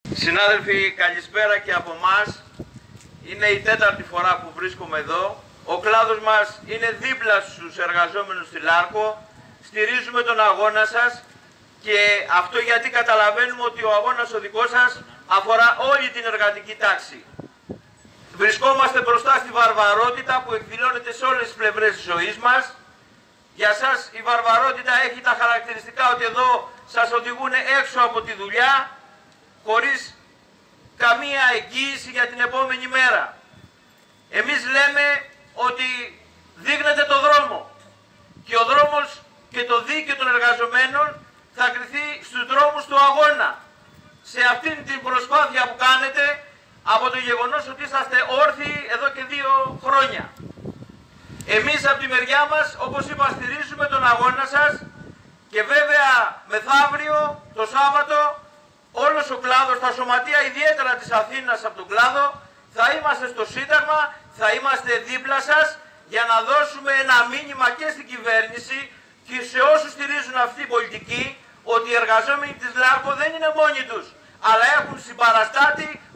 Συνάδελφοι, καλησπέρα και από μας. Είναι η τέταρτη φορά που βρίσκομαι εδώ. Ο κλάδος μας είναι δίπλα στους εργαζόμενους στη Λάρκο. Στηρίζουμε τον αγώνα σας και αυτό γιατί καταλαβαίνουμε ότι ο αγώνας ο δικός σας αφορά όλη την εργατική τάξη. Βρισκόμαστε μπροστά στη βαρβαρότητα που εκδηλώνεται σε όλες τις πλευρές της ζωής μας. Για σας η βαρβαρότητα έχει τα χαρακτηριστικά ότι εδώ σας οδηγούν έξω από τη δουλειά χωρίς καμία εγγύηση για την επόμενη μέρα. Εμείς λέμε ότι δείχνετε το δρόμο και ο δρόμος και το δίκαιο των εργαζομένων θα κριθεί στους δρόμους του αγώνα. Σε αυτήν την προσπάθεια που κάνετε από το γεγονός ότι είσαστε όρθιοι εδώ και 2 χρόνια. Εμείς από τη μεριά μας, όπως είπα, στηρίζουμε τον αγώνα σας και βέβαια μεθαύριο, το Σάββατο, όλος ο κλάδος, τα σωματεία ιδιαίτερα της Αθήνας από τον κλάδο, θα είμαστε στο Σύνταγμα, θα είμαστε δίπλα σας για να δώσουμε ένα μήνυμα και στην κυβέρνηση και σε όσους στηρίζουν αυτή την πολιτική ότι οι εργαζόμενοι της Λάρκο δεν είναι μόνοι τους, αλλά έχουν συμπαραστάτη